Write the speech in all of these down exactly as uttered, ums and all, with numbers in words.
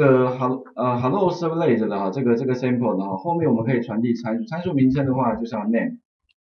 个 hello 呃 hello servlet 的哈，这个这个 sample 的哈，后面我们可以传递参数，参数名称的话就是要 name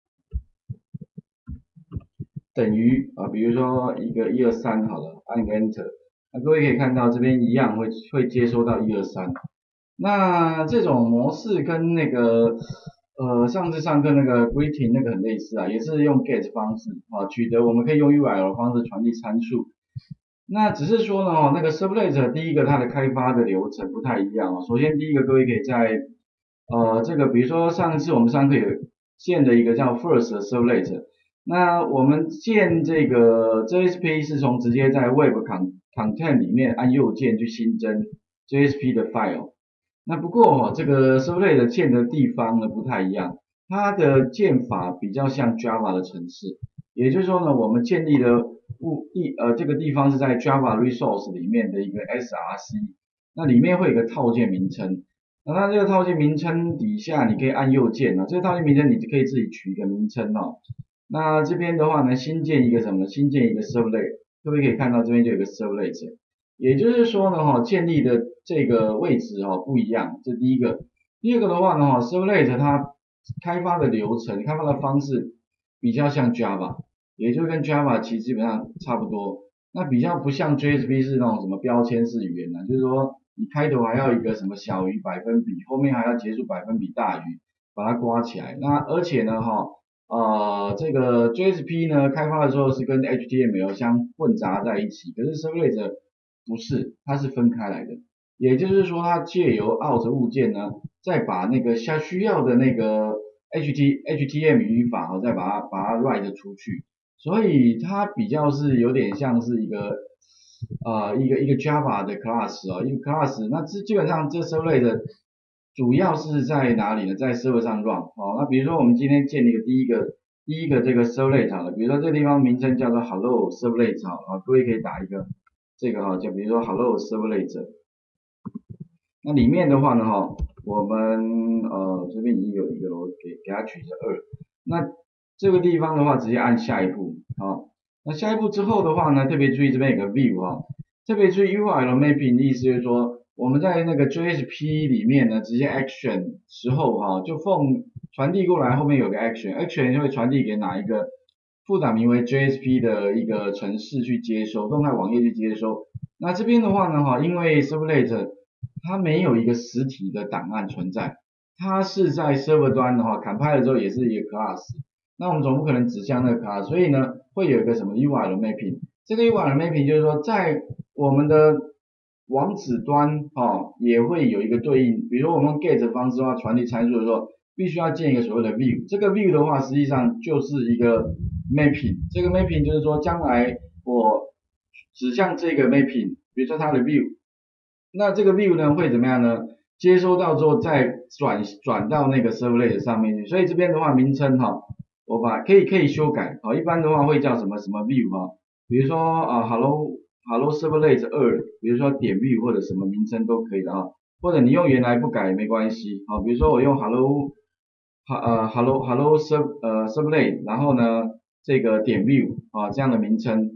等于啊、呃，比如说一个一二三好了，按个 enter， 那各位可以看到这边一样会会接收到一二三。那这种模式跟那个呃上次上课那个 greeting 那个很类似啊，也是用 get 方式啊，取得我们可以用 U R L 的方式传递参数。那只是说呢，哦，那个 servlet 第一个它的开发的流程不太一样哦。首先第一个各位可以在呃这个比如说上次我们上课有建的一个叫 first 的 servlet， 那我们建这个 J S P 是从直接在 web content 里面按右键去新增 J S P 的 file。那不过哦，这个 servlet 建的地方呢不太一样，它的建法比较像 Java 的程式，也就是说呢，我们建立的物地呃这个地方是在 Java resource 里面的一个 S R C， 那里面会有一个套件名称，那它这个套件名称底下你可以按右键啊，这个套件名称你可以自己取一个名称哦。那这边的话呢，新建一个什么？新建一个 servlet， 各位可以看到这边就有一个 servlet。也就是说呢，哈，建立的这个位置哈不一样，这第一个。第二个的话呢，哈 ，servlet 它开发的流程、开发的方式比较像 Java， 也就跟 Java 其实基本上差不多。那比较不像 J S P 是那种什么标签式语言呢，就是说你开头还要一个什么小于百分比，后面还要结束百分比大于，把它刮起来。那而且呢，哈，呃，这个 J S P 呢开发的时候是跟 H T M L 相混杂在一起，可是 servlet不是，它是分开来的，也就是说，它借由 out 物件呢，再把那个需需要的那个 H T H T M L 语法哦，再把它把它 write 出去，所以它比较是有点像是一个呃一个一个 Java 的 class 哦，一个 class， 那这基本上这 servlet 的主要是在哪里呢？在 server 上 run 哦，那比如说我们今天建立的第一个第一个这个 servlet 好了，比如说这个地方名称叫做 hello servlet 好啊，各位可以打一个。这个哈，就比如说 Hello Servlet， 那里面的话呢哈，我们呃这边已经有一个咯，给给它取成二。那这个地方的话，直接按下一步，好，那下一步之后的话呢，特别注意这边有个 View 哈，特别注意 U R L Mapping 的意思就是说，我们在那个 J S P 里面呢，直接 Action 时候哈，就奉传递过来，后面有个 Action，Action 就会传递给哪一个？副档名为 J S P 的一个程式去接收，动态网页去接收。那这边的话呢，哈，因为 servlet 它没有一个实体的档案存在，它是在 server 端的话 compile 了之后也是一个 class， 那我们总不可能指向那个 class， 所以呢，会有一个什么 U R L mapping， 这个 U R L mapping 就是说在我们的网址端哈也会有一个对应，比如说我们 get 方式的话传递参数的时候，必须要建一个所谓的 view， 这个 view 的话实际上就是一个mapping， 这个 mapping 就是说将来我指向这个 mapping， 比如说它的 view， 那这个 view 呢会怎么样呢？接收到之后再转转到那个 servlet 上面去，所以这边的话名称哈，我把可以可以修改，好，一般的话会叫什么什么 view 哈，比如说啊 hello hello servlet 二，比如说点 view 或者什么名称都可以的哈，或者你用原来不改没关系，好，比如说我用 hello 呃 hello hello serv 呃 servlet， 然后呢这个点 view 啊这样的名称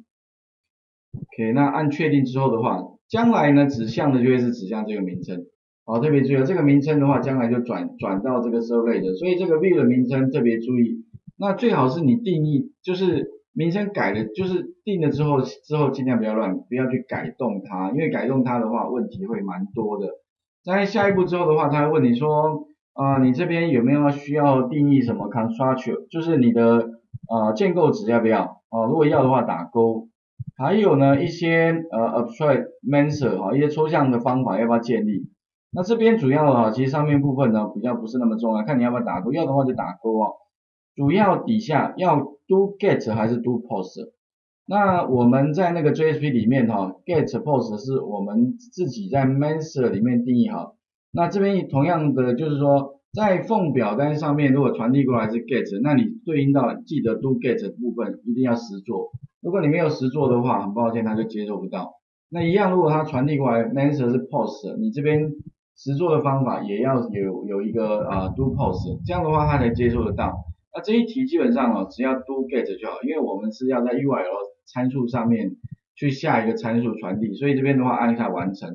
，OK， 那按确定之后的话，将来呢指向的就会是指向这个名称，好，特别注意这个名称的话，将来就转转到这个 servlet 的，所以这个 view 的名称特别注意，那最好是你定义就是名称改的，就是定了之后之后尽量不要乱，不要去改动它，因为改动它的话问题会蛮多的。在下一步之后的话，他会问你说。啊、呃，你这边有没有需要定义什么 constructor， 就是你的呃建构值要不要？哦、呃，如果要的话打勾。还有呢一些呃 abstract method 哈，一些抽象的方法要不要建立？那这边主要啊，其实上面部分呢比较不是那么重要，看你要不要打勾，要的话就打勾哦。主要底下要 do get 还是 do post？ 那我们在那个 J S P 里面哈 ，get post 是我们自己在 method 里面定义好。那这边同样的就是说，在奉表单上面如果传递过来是 get， 那你对应到记得 do get 的部分一定要实做。如果你没有实做的话，很抱歉它就接受不到。那一样，如果它传递过来 method 是 post， 你这边实做的方法也要有有一个啊、呃、do post， 这样的话它才接受得到。那这一题基本上哦，只要 do get 就好，因为我们是要在 U R L 参数上面去下一个参数传递，所以这边的话按一下完成。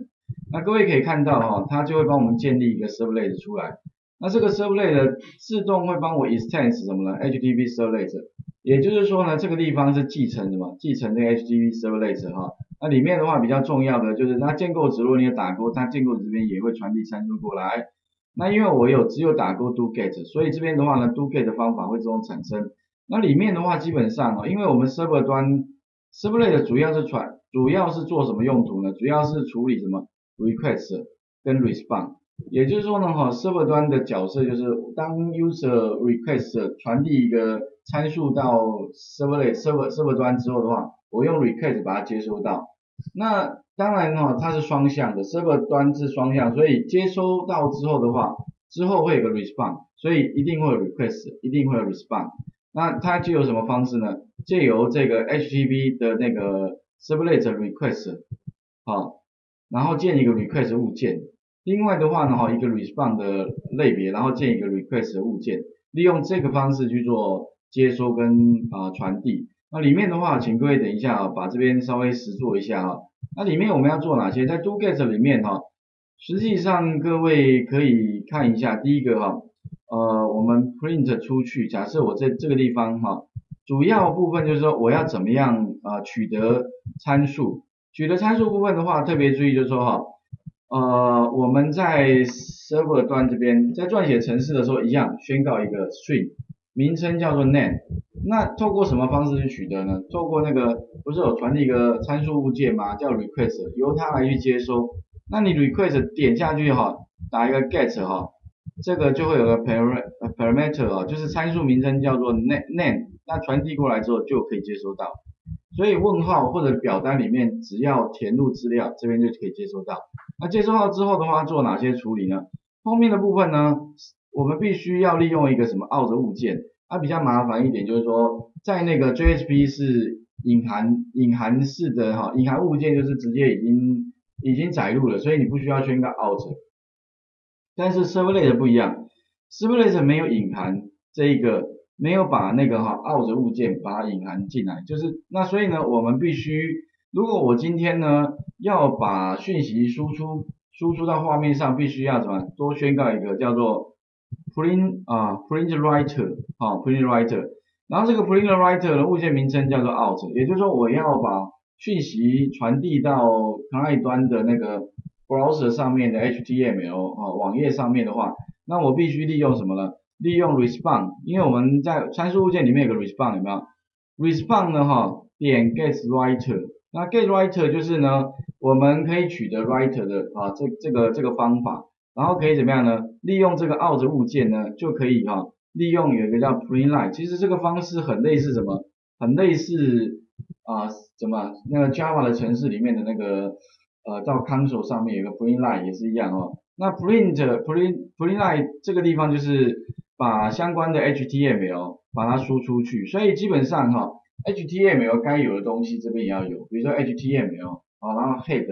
那各位可以看到哈，它就会帮我们建立一个 servlet 出来。那这个 servlet 自动会帮我 extend 什么呢 ？H T T P servlet， 也就是说呢，这个地方是继承什么？继承这个 H T T P servlet 哈。那里面的话比较重要的就是它建构值，如果你有打勾，它建构值这边也会传递参数过来。那因为我有只有打勾 do get， 所以这边的话呢 do get 的方法会自动产生。那里面的话基本上啊，因为我们 server 端 servlet 主要是传，主要是做什么用途呢？主要是处理什么 request 跟 response。也就是说呢，哈 server 端的角色就是当 user request 传递一个参数到 servlet server server 端之后的话，我用 request 把它接收到。那当然哈，它是双向的 server 端是双向，所以接收到之后的话，之后会有个 response， 所以一定会有 request， 一定会有 response。那它借由什么方式呢？借由这个 H T T P 的那个 servlet request， 好，然后建一个 request 物件。另外的话呢，哈，一个 response 的类别，然后建一个 request 的物件，利用这个方式去做接收跟啊、呃、传递。那里面的话，请各位等一下啊，把这边稍微实做一下哈。那里面我们要做哪些？在 do get 里面哈，实际上各位可以看一下，第一个哈，呃，我们 print 出去，假设我在这个地方哈，主要部分就是说我要怎么样啊、呃、取得参数。取得参数部分的话，特别注意就是说哈。呃，我们在 server 端这边在撰写程式的时候，一样宣告一个 string， 名称叫做 name。那透过什么方式去取得呢？透过那个不是有传递一个参数物件吗？叫 request， 由它来去接收。那你 request 点下去哈，打一个 get 哈，这个就会有个 parameter 啊，就是参数名称叫做 name， 那传递过来之后就可以接收到。所以问号或者表单里面只要填入资料，这边就可以接收到。那接收到之后的话，做哪些处理呢？后面的部分呢，我们必须要利用一个什么 out 物件，它比较麻烦一点，就是说在那个 J S P 是隐含隐含式的哈，隐含物件就是直接已经已经载入了，所以你不需要宣告 out。但是 servlet 不一样 ，servlet 没有隐含这一个，没有把那个哈 out 物件把它隐含进来，就是那所以呢，我们必须，如果我今天呢要把讯息输出输出到画面上，必须要怎么多宣告一个叫做 print 啊 print writer 啊 print writer， 然后这个 print writer 的物件名称叫做 out， 也就是说我要把讯息传递到 client 端的那个 browser 上面的 H T M L 啊网页上面的话，那我必须利用什么呢？利用 response， 因为我们在参数物件里面有个 response 有没有 ？response 呢哈点 get writer， 那 get writer 就是呢我们可以取得 writer 的啊这这个这个方法，然后可以怎么样呢？利用这个 out 物件呢就可以哈利用有一个叫 print line， 其实这个方式很类似什么？很类似啊怎么那个 Java 的程式里面的那个呃到 console 上面有个 print line 也是一样哦。那 print print print line 这个地方就是把相关的 H T M L 把它输出去，所以基本上哈 H T M L 该有的东西这边也要有，比如说 H T M L 好，然后 head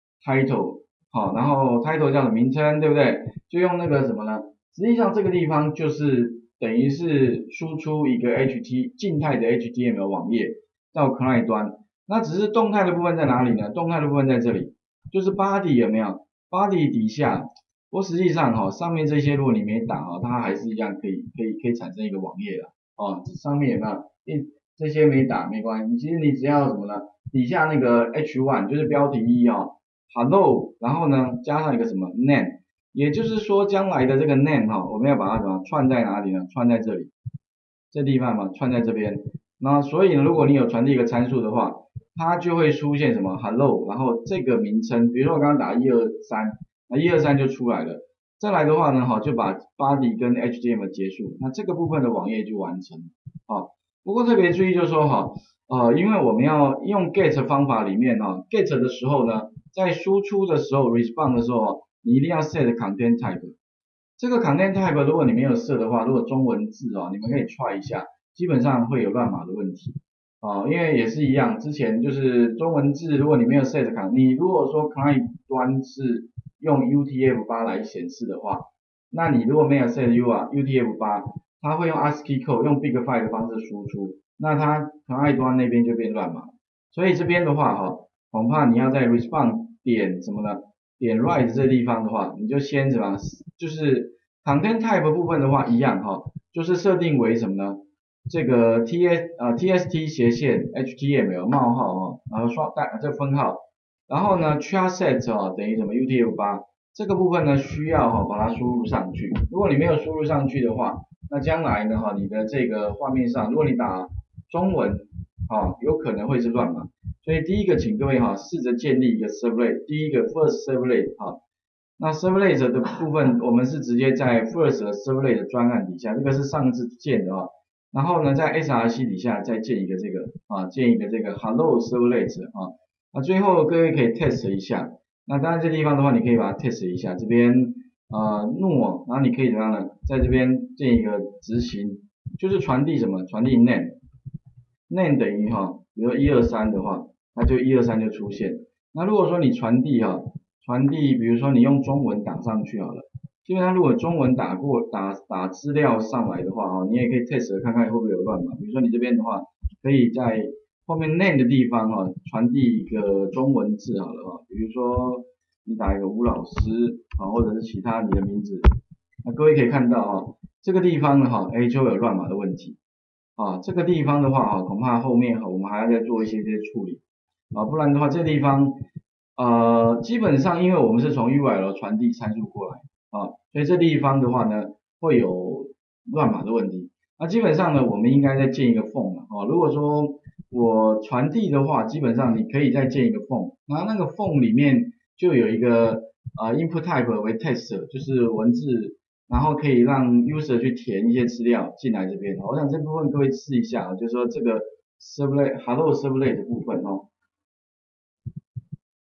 title 好，然后 title 叫什么名称对不对？就用那个什么呢？实际上这个地方就是等于是输出一个 H T 静态的 H T M L 网页到 client 端，那只是动态的部分在哪里呢？动态的部分在这里，就是 body 有没有 ？body 底下。不过实际上哈、哦，上面这些如果你没打哈、哦，它还是一样可以可以可以产生一个网页的哦。上面有没有？一这些没打没关系，其实你只要什么呢？底下那个 H 一 就是标题一哦 ，hello， 然后呢加上一个什么 name， 也就是说将来的这个 name 哈、哦，我们要把它怎么串在哪里呢？串在这里，这地方嘛，串在这边。那所以呢，如果你有传递一个参数的话，它就会出现什么 hello， 然后这个名称，比如说我刚刚打一二三。那一二三就出来了，再来的话呢，哈，就把 body 跟 H T M L 结束，那这个部分的网页就完成了，啊，不过特别注意就是说哈，呃，因为我们要用 get 方法里面哈 ，get 的时候呢，在输出的时候 response 的时候，你一定要 set content type， 这个 content type 如果你没有设的话，如果中文字哦，你们可以 try 一下，基本上会有乱码的问题。啊，因为也是一样，之前就是中文字，如果你没有 set content， 你如果说 client 端是用 U T F 八 来显示的话，那你如果没有 set U 啊 U T F 八，它会用 ASCII code 用 big file 的方式输出，那它 client 端那边就变乱码。所以这边的话哈，恐怕你要在 response 点什么呢？ 点 right 这个地方的话，你就先怎么，就是 content type 部分的话一样哈，就是设定为什么呢？这个 T S 呃 T S T 斜线 H T M L 冒号哦，然后双带这个分号，然后呢 char set 哦等于什么 U T F 八，这个部分呢需要哈把它输入上去。如果你没有输入上去的话，那将来呢哈你的这个画面上，如果你打中文啊有可能会是乱码。所以第一个，请各位哈试着建立一个 servlet， 第一个 first servlet 哈，那 servlet 的部分我们是直接在 first 的 servlet 的专案底下，这个是上次建的啊，然后呢在 S R C 底下再建一个这个啊，建一个这个 hello servlet 啊，那最后各位可以 test 一下，那当然这地方的话你可以把它 test 一下，这边呃 null， 然后你可以怎么样呢，在这边建一个执行，就是传递什么，传递 name，name 等于哈，比如一二三的话。那就一二三就出现。那如果说你传递哈，传递，比如说你用中文打上去好了，基本上如果中文打过打打资料上来的话哈，你也可以 test 看看会不会有乱码。比如说你这边的话，可以在后面 name 的地方哈，传递一个中文字好了哈，比如说你打一个吴老师啊，或者是其他你的名字，那各位可以看到哈，这个地方呢哈，哎就有乱码的问题啊，这个地方的话哈，恐怕后面哈我们还要再做一些些处理。啊，不然的话，这地方，呃，基本上因为我们是从 U L 传递参数过来啊，所以这地方的话呢，会有乱码的问题。那基本上呢，我们应该再建一个缝了啊。如果说我传递的话，基本上你可以再建一个缝，然后那个缝里面就有一个呃 input type 为 text， 就是文字，然后可以让 user 去填一些资料进来这边。我想这部分各位试一下，就是说这个 servlet hello servlet 的部分哦。